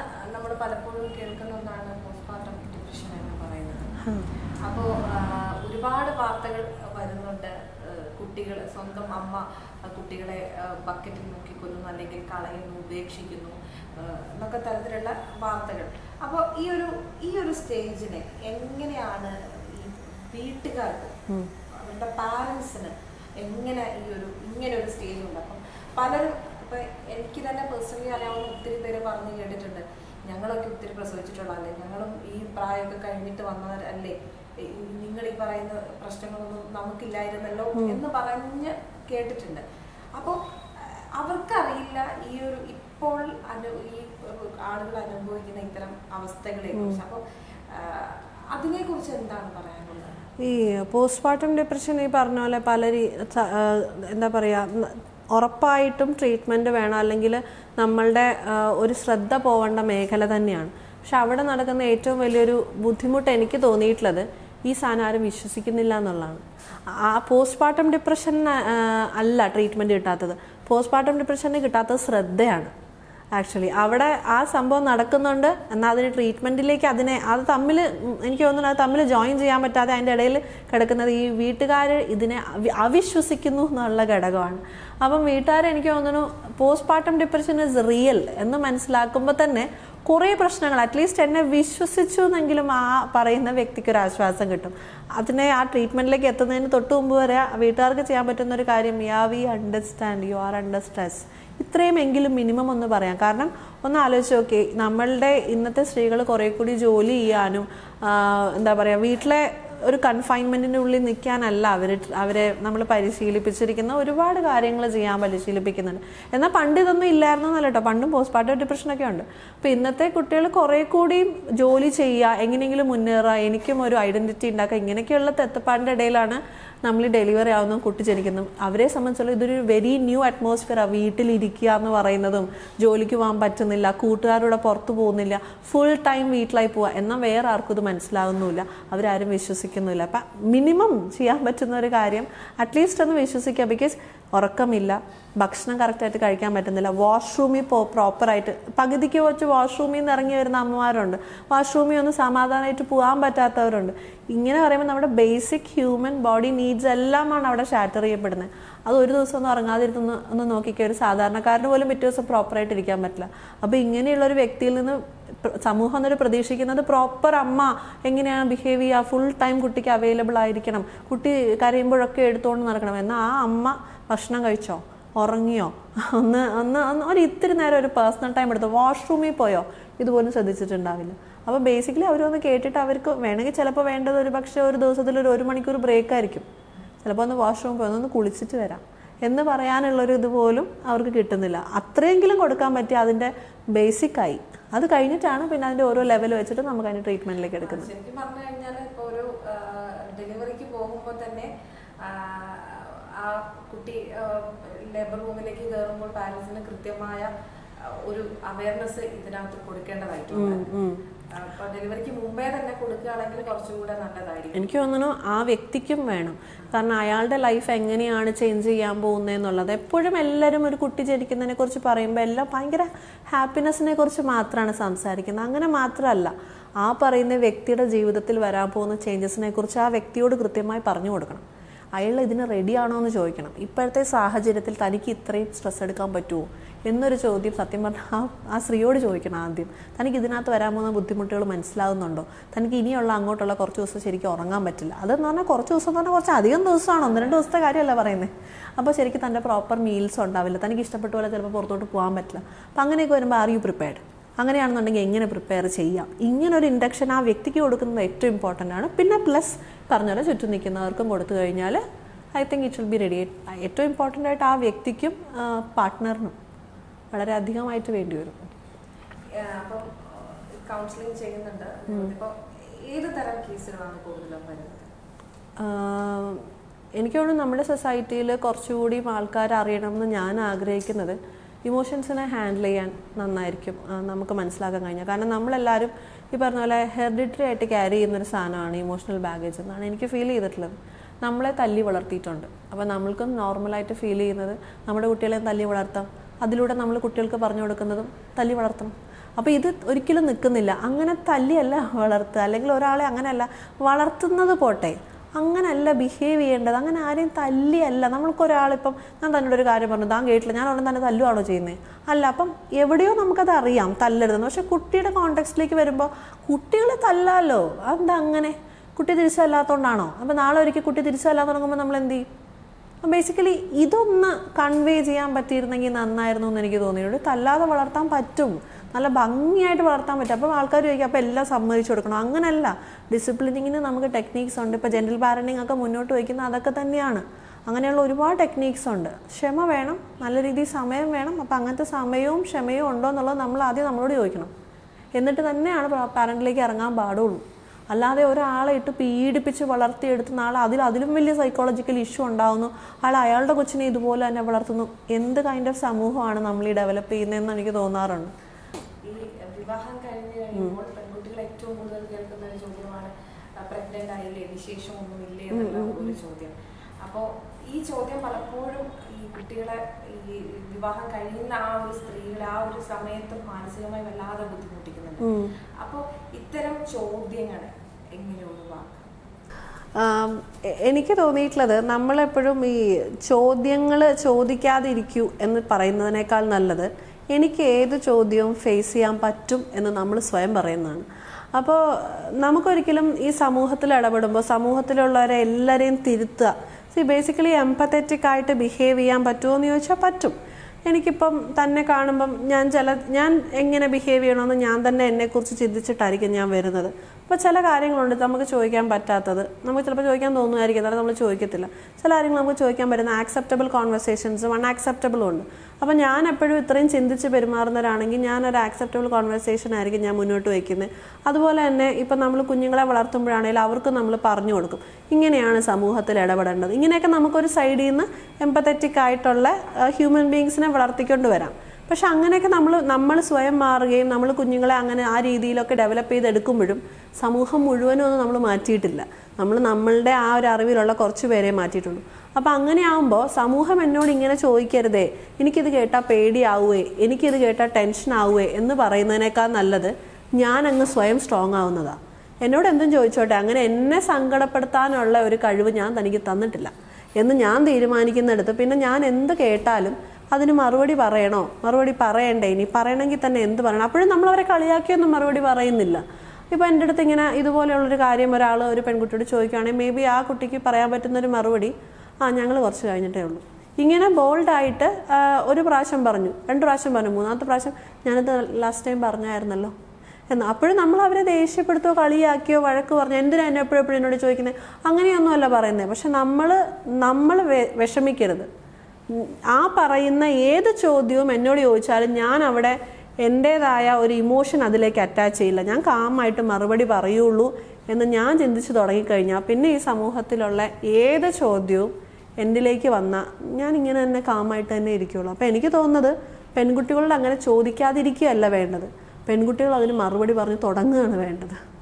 നമ്മൾ പലപ്പോഴും കേൾക്കുന്ന ഒന്നാണ് പോസ്റ്റ്മോർട്ടം ഡിപ്രഷൻ എന്ന് പറയുന്നത്. അപ്പോൾ ഒരുപാട് വാർത്തകൾ വരുന്നുണ്ട്. കുട്ടികൾ, സ്വന്തം അമ്മ കുട്ടികളെ ബക്കറ്റിൽ മുക്കിക്കൊല്ലുന്നു, അല്ലെങ്കിൽ കളയുന്നു, ഉപേക്ഷിക്കുന്നു എന്നൊക്കെ തരത്തിലുള്ള വാർത്തകൾ. അപ്പോൾ ഈ ഒരു സ്റ്റേജിനെ എങ്ങനെയാണ് ഈ വീട്ടുകാർക്ക്, അവരുടെ പാരൻസിന് എങ്ങനെ ഇങ്ങനെ ഒരു സ്റ്റേജ് ഉണ്ട്? അപ്പം പലരും, ഇപ്പം എനിക്ക് തന്നെ പേഴ്സണലി അറിയാവുന്ന ഒത്തിരി പേര് പറഞ്ഞു കേട്ടിട്ടുണ്ട്, ഞങ്ങളൊക്കെ ഒത്തിരി പ്രസവിച്ചിട്ടുള്ളതല്ലേ, ഞങ്ങളും ഈ പ്രായമൊക്കെ കഴിഞ്ഞിട്ട് വന്നവരല്ലേ, നിങ്ങൾ ഈ പറയുന്ന പ്രശ്നങ്ങളൊന്നും നമുക്കില്ലായിരുന്നല്ലോ എന്ന് പറഞ്ഞ് കേട്ടിട്ടുണ്ട്. അപ്പോൾ അവർക്കറിയില്ല ഇപ്പോൾ ഈ ആളുകൾ അനുഭവിക്കുന്ന ഇത്തരം അവസ്ഥകളെ കുറിച്ച്. അപ്പോൾ അതിനെക്കുറിച്ച് എന്താണ് പറയാനുള്ളത്? ഈ പോസ്റ്റ്മോർട്ടം ഡിപ്രഷൻ ഈ പറഞ്ഞ പോലെ എന്താ പറയുക, ഉറപ്പായിട്ടും ട്രീറ്റ്മെൻറ്റ് വേണം, അല്ലെങ്കിൽ നമ്മളുടെ ഒരു ശ്രദ്ധ പോവേണ്ട മേഖല തന്നെയാണ്. പക്ഷെ അവിടെ നടക്കുന്ന ഏറ്റവും വലിയൊരു ബുദ്ധിമുട്ട് എനിക്ക് തോന്നിയിട്ടുള്ളത് ഈ സാധനം ആരും വിശ്വസിക്കുന്നില്ല എന്നുള്ളതാണ്. ആ പോസ്റ്റ്മോർട്ടം ഡിപ്രഷൻ അല്ല ട്രീറ്റ്മെൻറ്റ് കിട്ടാത്തത്, പോസ്റ്റ്മോർട്ടം ഡിപ്രഷന് കിട്ടാത്തത് ശ്രദ്ധയാണ്. ആക്ച്വലി അവിടെ ആ സംഭവം നടക്കുന്നുണ്ട്, എന്നാൽ അതിന് ട്രീറ്റ്മെൻറ്റിലേക്ക് അത് തമ്മിൽ എനിക്ക് തോന്നുന്നു അത് തമ്മിൽ ജോയിൻ ചെയ്യാൻ പറ്റാതെ അതിൻ്റെ ഇടയിൽ കിടക്കുന്നത് ഈ വീട്ടുകാർ ഇതിനെ അവിശ്വസിക്കുന്നു എന്നുള്ള ഘടകമാണ്. അപ്പം വീട്ടുകാർ എനിക്ക് തോന്നുന്നു പോസ്റ്റ്മോർട്ടം ഡിപ്രഷൻ ഇസ് റിയൽ എന്ന് മനസ്സിലാക്കുമ്പോൾ തന്നെ കുറേ പ്രശ്നങ്ങൾ അറ്റ്ലീസ്റ്റ് എന്നെ വിശ്വസിച്ചു എന്നെങ്കിലും ആ പറയുന്ന വ്യക്തിക്ക് ഒരു ആശ്വാസം കിട്ടും. അതിനെ ആ ട്രീറ്റ്മെൻറ്റിലേക്ക് എത്തുന്നതിന് തൊട്ട് മുമ്പ് വരെ വീട്ടുകാർക്ക് ചെയ്യാൻ പറ്റുന്ന ഒരു കാര്യം, we understand, you are under stress, ഇത്രയുമെങ്കിലും മിനിമം ഒന്ന് പറയാം. കാരണം ഒന്ന് ആലോചിച്ച് നോക്കി, നമ്മളുടെ ഇന്നത്തെ സ്ത്രീകൾ കുറേ കൂടി ജോലി ചെയ്യാനും എന്താ പറയുക, വീട്ടിലെ ഒരു കൺഫൈൻമെൻറ്റിൻ്റെ ഉള്ളിൽ നിൽക്കാനല്ല അവരെ നമ്മൾ പരിശീലിപ്പിച്ചിരിക്കുന്ന ഒരുപാട് കാര്യങ്ങൾ ചെയ്യാൻ പരിശീലിപ്പിക്കുന്നുണ്ട്. എന്നാൽ പണ്ട് ഇതൊന്നും ഇല്ലായിരുന്നു എന്നല്ല കേട്ടോ, പണ്ടും പോസ്റ്റ്മോർട്ടം ഡിപ്രഷനൊക്കെ ഉണ്ട്. അപ്പോൾ ഇന്നത്തെ കുട്ടികൾ കുറേ കൂടി ജോലി ചെയ്യുക, എങ്ങനെയെങ്കിലും മുന്നേറുക, എനിക്കും ഒരു ഐഡൻറ്റിറ്റി ഉണ്ടാക്കുക, ഇങ്ങനെയൊക്കെയുള്ള തെത്തപ്പാടിൻ്റെ ഇടയിലാണ് നമ്മൾ ഡെലിവറി ആവുന്നതും കുട്ടി ജനിക്കുന്നതും. അവരെ സംബന്ധിച്ചുള്ള ഇതൊരു വെരി ന്യൂ അറ്റ്മോസ്ഫിയറാണ്. വീട്ടിലിരിക്കുക എന്ന് പറയുന്നതും, ജോലിക്ക് പോകാൻ പറ്റുന്നില്ല, കൂട്ടുകാരുടെ പുറത്ത് പോകുന്നില്ല, ഫുൾ ടൈം വീട്ടിലായി പോവുക, എന്നാൽ വേറെ ആർക്കും ഇത് മനസ്സിലാവുന്നില്ല, അവരാരും വിശ്വസിക്കുന്നില്ല. അപ്പം മിനിമം ചെയ്യാൻ പറ്റുന്ന ഒരു കാര്യം അറ്റ്ലീസ്റ്റ് ഒന്ന് വിശ്വസിക്കുക. ബിക്കോസ് ഉറക്കമില്ല, ഭക്ഷണം കറക്റ്റായിട്ട് കഴിക്കാൻ പറ്റുന്നില്ല, വാഷ്റൂമിൽ പ്രോപ്പറായിട്ട് പകുതിക്ക് വെച്ച് വാഷ്റൂമിൽ നിന്ന് ഇറങ്ങി വരുന്ന അമ്മമാരുണ്ട്, വാഷ്റൂമിൽ ഒന്ന് സമാധാനമായിട്ട് പോകാൻ പറ്റാത്തവരുണ്ട്. ഇങ്ങനെ പറയുമ്പോൾ നമ്മുടെ ബേസിക് ഹ്യൂമൻ ബോഡി നീഡ്സ് എല്ലാമാണ് അവിടെ ഷാറ്റർ ചെയ്യപ്പെടുന്നത്. അത് ഒരു ദിവസം ഒന്നും ഇറങ്ങാതിരുന്ന് ഒന്ന് നോക്കിക്കുക, ഒരു സാധാരണക്കാരന് പോലും പിറ്റേ ദിവസം പ്രോപ്പറായിട്ട് ഇരിക്കാൻ പറ്റില്ല. അപ്പോൾ ഇങ്ങനെയുള്ളൊരു വ്യക്തിയിൽ നിന്ന് സമൂഹം എന്നൊരു പ്രതീക്ഷിക്കുന്നത് പ്രോപ്പർ അമ്മ എങ്ങനെയാണ് ബിഹേവ് ചെയ്യുക, ഫുൾ ടൈം കുട്ടിക്ക് അവൈലബിൾ ആയിരിക്കണം, കുട്ടി കരയുമ്പോഴൊക്കെ എടുത്തുകൊണ്ട് നടക്കണം. എന്നാൽ ആ അമ്മ ഭക്ഷണം കഴിച്ചോ, ഉറങ്ങിയോ, ഒരു ഇത്തിരി നേരം ഒരു പേഴ്സണൽ ടൈം എടുത്തോ, വാഷ്റൂമിൽ പോയോ, ഇതുപോലും ശ്രദ്ധിച്ചിട്ടുണ്ടാവില്ല. അപ്പോൾ ബേസിക്കലി അവരൊന്ന് കേട്ടിട്ട് അവർക്ക് വേണമെങ്കിൽ ചിലപ്പോൾ വേണ്ടത് ഒരു പക്ഷേ ഒരു ദിവസത്തിൽ ഒരു മണിക്കൂർ ബ്രേക്ക് ആയിരിക്കും, ചിലപ്പോൾ ഒന്ന് വാഷ്റൂമിൽ പോയി ഒന്ന് കുളിച്ചിട്ട് വരാം എന്ന് പറയാനുള്ളൊരു ഇതുപോലും അവർക്ക് കിട്ടുന്നില്ല. അത്രയെങ്കിലും കൊടുക്കാൻ പറ്റിയ അതിൻ്റെ ബേസിക്കായി, അത് കഴിഞ്ഞിട്ടാണ് പിന്നെ അതിൻ്റെ ഓരോ ലെവൽ വെച്ചിട്ട് നമുക്ക് അതിൻ്റെ ട്രീറ്റ്മെൻറ്റിലേക്ക് എടുക്കുന്നത്. ശരിക്കും പറഞ്ഞു കഴിഞ്ഞാൽ ഇപ്പോൾ ഒരു ഡെലിവറിക്ക് പോകുമ്പോൾ തന്നെ ആ കുട്ടി ലേബർ റൂമിലേക്ക് കയറുമ്പോൾ പാരൻസിന് കൃത്യമായ ഒരു അവയർനെസ് ഇതിനകത്ത് കൊടുക്കേണ്ടതായിട്ടുണ്ട്. ഡെലിവറിക്ക് മുമ്പേ തന്നെ കൊടുക്കുകയാണെങ്കിൽ കുറച്ചുകൂടെ നല്ലതായിരിക്കും. എനിക്ക് തോന്നുന്നു ആ വ്യക്തിക്കും വേണം. കാരണം അയാളുടെ ലൈഫ് എങ്ങനെയാണ് ചേഞ്ച് ചെയ്യാൻ പോകുന്നതെന്നുള്ളത് എപ്പോഴും എല്ലാവരും ഒരു കുട്ടി ജനിക്കുന്നതിനെ കുറിച്ച് പറയുമ്പോൾ എല്ലാം ഭയങ്കര ഹാപ്പിനെസ്സിനെ കുറിച്ച് മാത്രമാണ് സംസാരിക്കുന്നത്. അങ്ങനെ മാത്രമല്ല, ആ പറയുന്ന വ്യക്തിയുടെ ജീവിതത്തിൽ വരാൻ പോകുന്ന ചേഞ്ചസിനെ കുറിച്ച് ആ വ്യക്തിയോട് കൃത്യമായി പറഞ്ഞു കൊടുക്കണം. അയാൾ ഇതിന് റെഡിയാണോ എന്ന് ചോദിക്കണം. ഇപ്പോഴത്തെ സാഹചര്യത്തിൽ തനിക്ക് ഇത്രയും സ്ട്രെസ് എടുക്കാൻ പറ്റുമോ എന്നൊരു ചോദ്യം സത്യം പറഞ്ഞാൽ ആ സ്ത്രീയോട് ചോദിക്കണം ആദ്യം. തനിക്ക് ഇതിനകത്ത് വരാൻ പോകുന്ന ബുദ്ധിമുട്ടുകൾ മനസ്സിലാകുന്നുണ്ടോ, തനിക്ക് ഇനിയുള്ള അങ്ങോട്ടുള്ള കുറച്ച് ദിവസം ശരിക്കും ഉറങ്ങാൻ പറ്റില്ല. അതെന്ന് പറഞ്ഞാൽ കുറച്ച് ദിവസം എന്ന് പറഞ്ഞാൽ കുറച്ച് അധികം ദിവസമാണ്, 1-2 ദിവസത്തെ കാര്യമല്ല പറയുന്നത്. അപ്പോൾ ശരിക്കും തൻ്റെ പ്രോപ്പർ മീൽസ് ഉണ്ടാവില്ല, തനിക്ക് ഇഷ്ടപ്പെട്ട പോലെ ചിലപ്പോൾ പുറത്തോട്ട് പോകാൻ പറ്റില്ല. അപ്പം അങ്ങനെയൊക്കെ വരുമ്പോൾ ആർ യു പ്രിപ്പയർഡ്, അങ്ങനെയാണെന്നുണ്ടെങ്കിൽ എങ്ങനെ പ്രിപ്പയർ ചെയ്യാം, ഇങ്ങനൊരു ഇൻഡക്ഷൻ ആ വ്യക്തിക്ക് കൊടുക്കുന്നത് ഏറ്റവും ഇമ്പോർട്ടൻ്റ് ആണ്. പിന്നെ പ്ലസ് പറഞ്ഞ ചുറ്റും നിൽക്കുന്നവർക്കും കൊടുത്തു കഴിഞ്ഞാൽ I think it will be ready. ഏറ്റവും ഇമ്പോർട്ടൻ്റ് ആയിട്ട് ആ വ്യക്തിക്കും പാർട്ട്ണറിനും വളരെ അധികമായിട്ട് വേണ്ടി വരും. അപ്പം കൗൺസിലിംഗ് ചെയ്യുന്നുണ്ട്. ഇപ്പോൾ ഏത് തരം കേസുകളാണ് കൂടുതലും വരുന്നത്? എനിക്ക് തോന്നുന്നു നമ്മുടെ സൊസൈറ്റിയിൽ കുറച്ചുകൂടി ആൾക്കാർ അറിയണം എന്ന് ഞാൻ ആഗ്രഹിക്കുന്നത് ഇമോഷൻസിനെ ഹാൻഡിൽ ചെയ്യാൻ നന്നായിരിക്കും നമുക്ക് മനസ്സിലാക്കാൻ കഴിഞ്ഞാൽ. കാരണം നമ്മളെല്ലാവരും ഈ പറഞ്ഞ പോലെ ഹെറിഡിറ്ററി ആയിട്ട് ക്യാരി ചെയ്യുന്നൊരു സാധനമാണ് ഇമോഷണൽ ബാഗേജ് എന്നാണ് എനിക്ക് ഫീൽ ചെയ്തിട്ടുള്ളത്. നമ്മളെ തല്ലി വളർത്തിയിട്ടുണ്ട്. അപ്പോൾ നമ്മൾക്കും നോർമലായിട്ട് ഫീൽ ചെയ്യുന്നത് നമ്മുടെ കുട്ടികളെ തല്ലി വളർത്താം, അതിലൂടെ നമ്മൾ കുട്ടികൾക്ക് പറഞ്ഞു കൊടുക്കുന്നതും തല്ലി വളർത്തണം. അപ്പോൾ ഇത് ഒരിക്കലും നിൽക്കുന്നില്ല. അങ്ങനെ തല്ലിയല്ല വളർത്തുക, അല്ലെങ്കിൽ ഒരാളെ അങ്ങനെയല്ല വളർത്തുന്നത് പോട്ടെ, അങ്ങനെയല്ല ബിഹേവ് ചെയ്യേണ്ടത്. അങ്ങനെ ആരെയും തല്ലിയല്ല. നമ്മൾക്കൊരാളിപ്പം ഞാൻ തന്നോട് ഒരു കാര്യം പറഞ്ഞു, താൻ കേട്ടില്ല, ഞാൻ ഉടനെ തന്നെ തല്ലുവാണോ ചെയ്യുന്നത്? അല്ല. അപ്പം എവിടെയോ നമുക്കത് അറിയാം തല്ലരുതെന്ന്. പക്ഷെ കുട്ടിയുടെ കോണ്ടെക്സ്റ്റിലേക്ക് വരുമ്പോൾ കുട്ടികളെ തല്ലാമല്ലോ. അതെന്താ അങ്ങനെ? കുട്ടി തിരിച്ചല്ലാത്തതുകൊണ്ടാണോ? അപ്പം നാളെ ഒരിക്കൽ കുട്ടി തിരിച്ചല്ലാൻ തുടങ്ങുമ്പോൾ നമ്മൾ എന്ത് ചെയ്യും? ബേസിക്കലി ഇതൊന്ന് കൺവേ ചെയ്യാൻ പറ്റിയിരുന്നെങ്കിൽ നന്നായിരുന്നു എന്ന് എനിക്ക് തോന്നിയിട്ടുണ്ട്. തല്ലാതെ വളർത്താൻ പറ്റും, നല്ല ഭംഗിയായിട്ട് വളർത്താൻ പറ്റും. അപ്പം ആൾക്കാർ ചോദിക്കും അപ്പോൾ എല്ലാം സമ്മതിച്ചു കൊടുക്കണം. അങ്ങനെയല്ല, ഡിസിപ്ലിനിങ്ങിന് നമുക്ക് ടെക്നീക്സ് ഉണ്ട്. ഇപ്പോൾ ജെൻറൽ പാരൻറ്റിങ് ഒക്കെ മുന്നോട്ട് വയ്ക്കുന്ന അതൊക്കെ തന്നെയാണ്. അങ്ങനെയുള്ള ഒരുപാട് ടെക്നീക്സ് ഉണ്ട്. ക്ഷമ വേണം, നല്ല രീതിയിൽ സമയം വേണം. അപ്പം അങ്ങനത്തെ സമയവും ക്ഷമയും ഉണ്ടോ എന്നുള്ളത് നമ്മൾ ആദ്യം നമ്മളോട് ചോദിക്കണം. എന്നിട്ട് തന്നെയാണ് പാരൻറ്റിലേക്ക് ഇറങ്ങാൻ പാടുള്ളൂ. അല്ലാതെ ഒരാളെ ഇട്ട് പീഡിപ്പിച്ച് വളർത്തിയെടുത്ത് നാളെ അതിലും വലിയ സൈക്കോളജിക്കൽ ഇഷ്യൂ ഉണ്ടാകുന്നു, അയാളുടെ കൊച്ചിനെ ഇതുപോലെ തന്നെ വളർത്തുന്നു. എന്ത് കൈൻഡ് ഓഫ് സമൂഹമാണ് നമ്മൾ ഈ ഡെവലപ്പ് ചെയ്യുന്നതെന്ന് എനിക്ക് തോന്നാറുണ്ട്. ഈ വിവാഹം കഴിഞ്ഞ് കഴിയുമ്പോൾ പെൺകുട്ടികൾ ഏറ്റവും കൂടുതൽ കേൾക്കുന്ന ഒരു ചോദ്യമാണ് പ്രഗ്നന്റ് ആയില്ലേ, വിശേഷം ഒന്നുമില്ലേ എന്നുള്ള ഒരു ചോദ്യം. അപ്പോൾ ഈ ചോദ്യം പലപ്പോഴും ഈ കുട്ടികളെ ഈ വിവാഹം കഴിയുന്ന ആ ഒരു സ്ത്രീകളെ ആ ഒരു സമയത്ത് മാനസികമായി വല്ലാതെ ബുദ്ധിമുട്ടിക്കുന്നുണ്ട്. അപ്പോൾ ഇത്തരം ചോദ്യങ്ങൾ എങ്ങനെ ഒഴിവാക്കാം? എനിക്ക് തോന്നിയിട്ടുള്ളത് നമ്മളെപ്പോഴും ഈ ചോദ്യങ്ങൾ ചോദിക്കാതിരിക്കൂ എന്ന് പറയുന്നതിനേക്കാൾ നല്ലത് എനിക്ക് ഏത് ചോദ്യവും ഫേസ് ചെയ്യാൻ പറ്റും എന്ന് നമ്മൾ സ്വയം പറയുന്നതാണ്. അപ്പോൾ നമുക്കൊരിക്കലും ഈ സമൂഹത്തിൽ ഇടപെടുമ്പോൾ സമൂഹത്തിലുള്ളവരെ എല്ലാവരെയും തിരുത്തുക, ബേസിക്കലി എംപത്തറ്റിക് ആയിട്ട് ബിഹേവ് ചെയ്യാൻ പറ്റുമോ എന്ന് ചോദിച്ചാൽ പറ്റും. എനിക്കിപ്പം തന്നെ കാണുമ്പം ഞാൻ എങ്ങനെ ബിഹേവ് ചെയ്യണമെന്ന് ഞാൻ തന്നെ എന്നെക്കുറിച്ച് ചിന്തിച്ചിട്ടായിരിക്കും ഞാൻ വരുന്നത്. അപ്പോൾ ചില കാര്യങ്ങളുണ്ട് നമുക്ക് ചോദിക്കാൻ പറ്റാത്തത്, നമുക്ക് ചിലപ്പോൾ ചോദിക്കാൻ തോന്നുമായിരിക്കും, എന്നാലും നമ്മൾ ചോദിക്കത്തില്ല. ചില കാര്യങ്ങൾ നമുക്ക് ചോദിക്കാൻ പറ്റുന്ന ആക്സെപ്റ്റബിൾ കോൺവെർസേഷൻസും അൺആക്സെപ്റ്റബിളും ഉണ്ട്. അപ്പോൾ ഞാൻ എപ്പോഴും ഇത്രയും ചിന്തിച്ച് പെരുമാറുന്നവരാണെങ്കിൽ ഞാനൊരു ആക്സെപ്റ്റബിൾ കോൺവെർസേഷൻ ആയിരിക്കും ഞാൻ മുന്നോട്ട് വയ്ക്കുന്നത്. അതുപോലെ തന്നെ ഇപ്പം നമ്മൾ കുഞ്ഞുങ്ങളെ വളർത്തുമ്പോഴാണെങ്കിലും അവർക്ക് നമ്മൾ പറഞ്ഞു കൊടുക്കും ഇങ്ങനെയാണ് സമൂഹത്തിൽ ഇടപെടേണ്ടത്. ഇങ്ങനെയൊക്കെ നമുക്കൊരു സൈഡിൽ നിന്ന് എംപത്തറ്റിക് ആയിട്ടുള്ള ഹ്യൂമൻ ബീങ്സിനെ വളർത്തിക്കൊണ്ട് വരാം. പക്ഷെ അങ്ങനെയൊക്കെ നമ്മൾ സ്വയം മാറുകയും നമ്മൾ കുഞ്ഞുങ്ങളെ അങ്ങനെ ആ രീതിയിലൊക്കെ ഡെവലപ്പ് ചെയ്തെടുക്കുമ്പോഴും സമൂഹം മുഴുവനും ഒന്നും നമ്മൾ മാറ്റിയിട്ടില്ല. നമ്മളുടെ ആ ഒരു അറിവിലുള്ള കുറച്ച് പേരെ മാറ്റിയിട്ടുള്ളൂ. അപ്പം അങ്ങനെ ആകുമ്പോൾ സമൂഹം എന്നോട് ഇങ്ങനെ ചോദിക്കരുതേ, എനിക്കിത് കേട്ടാൽ പേടിയാവുകയെ, എനിക്കിത് കേട്ടാൽ ടെൻഷൻ ആവുകയെ എന്ന് പറയുന്നതിനേക്കാൾ നല്ലത് ഞാൻ അങ്ങ് സ്വയം സ്ട്രോങ് ആവുന്നതാണ്. എന്നോട് എന്തും ചോദിച്ചോട്ടെ, അങ്ങനെ എന്നെ സങ്കടപ്പെടുത്താനുള്ള ഒരു കഴിവ് ഞാൻ തനിക്ക് തന്നിട്ടില്ല എന്ന് ഞാൻ തീരുമാനിക്കുന്നിടത്ത് പിന്നെ ഞാൻ എന്ത് കേട്ടാലും അതിന് മറുപടി പറയണോ, മറുപടി പറയണ്ടേ, ഇനി പറയണമെങ്കിൽ തന്നെ എന്ത് പറയണം. അപ്പോഴും നമ്മളവരെ കളിയാക്കിയൊന്നും മറുപടി പറയുന്നില്ല. ഇപ്പോൾ എൻ്റെ അടുത്ത് ഇങ്ങനെ ഇതുപോലെയുള്ളൊരു കാര്യം ഒരു പെൺകുട്ടിയോട് ചോദിക്കുകയാണെങ്കിൽ മേ ബി ആ കുട്ടിക്ക് പറയാൻ പറ്റുന്നൊരു മറുപടി ഞങ്ങൾ കുറച്ച് കഴിഞ്ഞിട്ടേ ഉള്ളൂ. ഇങ്ങനെ ബോൾഡായിട്ട് ഒരു പ്രാവശ്യം പറഞ്ഞു, 2 പ്രാവശ്യം പറഞ്ഞു, 3ാമത്തെ പ്രാവശ്യം ഞാനത് ലാസ്റ്റ് ടൈം പറഞ്ഞായിരുന്നല്ലോ എന്ന്. അപ്പോഴും നമ്മൾ അവരെ ദേഷ്യപ്പെടുത്തോ കളിയാക്കിയോ വഴക്ക് പറഞ്ഞോ എന്തിനാ എന്നെ എപ്പോഴും എന്നോട് ചോദിക്കുന്നത്, അങ്ങനെയൊന്നുമല്ല പറയുന്നത്. പക്ഷെ നമ്മൾ വിഷമിക്കരുത്. ആ പറയുന്ന ഏത് ചോദ്യവും എന്നോട് ചോദിച്ചാലും ഞാൻ അവിടെ എൻ്റേതായ ഒരു ഇമോഷൻ അതിലേക്ക് അറ്റാച്ച് ചെയ്യില്ല. ഞാൻ കാമായിട്ട് മറുപടി പറയുള്ളൂ എന്ന് ഞാൻ ചിന്തിച്ച് തുടങ്ങിക്കഴിഞ്ഞാൽ പിന്നെ ഈ സമൂഹത്തിലുള്ള ഏത് ചോദ്യവും എന്നിലേക്ക് വന്നാൽ ഞാൻ ഇങ്ങനെ തന്നെ കാമായിട്ട് തന്നെ ഇരിക്കുകയുള്ളൂ. അപ്പോൾ എനിക്ക് തോന്നുന്നത് പെൺകുട്ടികളോട് അങ്ങനെ ചോദിക്കാതിരിക്കുകയല്ല വേണ്ടത്, പെൺകുട്ടികൾ അതിന് മറുപടി പറഞ്ഞ് തുടങ്ങുകയാണ് വേണ്ടത്.